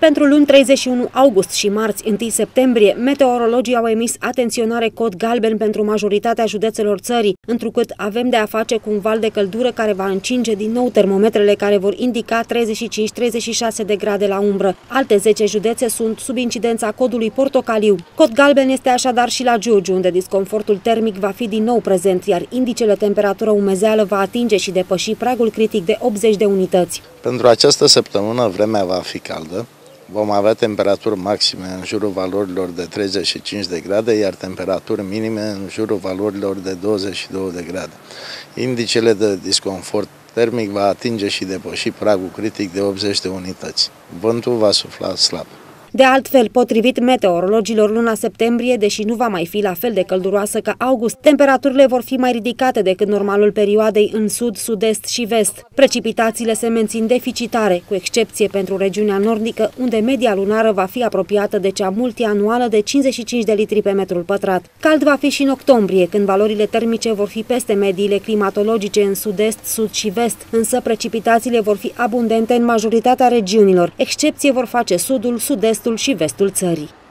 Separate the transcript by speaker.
Speaker 1: Pentru luni 31 august și marți 1 septembrie, meteorologii au emis atenționare cod galben pentru majoritatea județelor țării, întrucât avem de a face cu un val de căldură care va încinge din nou termometrele care vor indica 35-36 de grade la umbră. Alte 10 județe sunt sub incidența codului portocaliu. Cod galben este așadar și la Giurgiu, unde disconfortul termic va fi din nou prezent, iar indicele temperatură umezeală va atinge și depăși pragul critic de 80 de unități.
Speaker 2: Pentru această săptămână vremea va fi caldă. Vom avea temperaturi maxime în jurul valorilor de 35 de grade, iar temperaturi minime în jurul valorilor de 22 de grade. Indicele de disconfort termic va atinge și depăși pragul critic de 80 de unități. Vântul va sufla slab.
Speaker 1: De altfel, potrivit meteorologilor, luna septembrie, deși nu va mai fi la fel de călduroasă ca august, temperaturile vor fi mai ridicate decât normalul perioadei în sud, sud-est și vest. Precipitațiile se mențin deficitare, cu excepție pentru regiunea nordică, unde media lunară va fi apropiată de cea multianuală de 55 de litri pe metrul pătrat. Cald va fi și în octombrie, când valorile termice vor fi peste mediile climatologice în sud-est, sud și vest, însă precipitațiile vor fi abundente în majoritatea regiunilor. Excepție vor face sudul, sud-estul și vestul țării.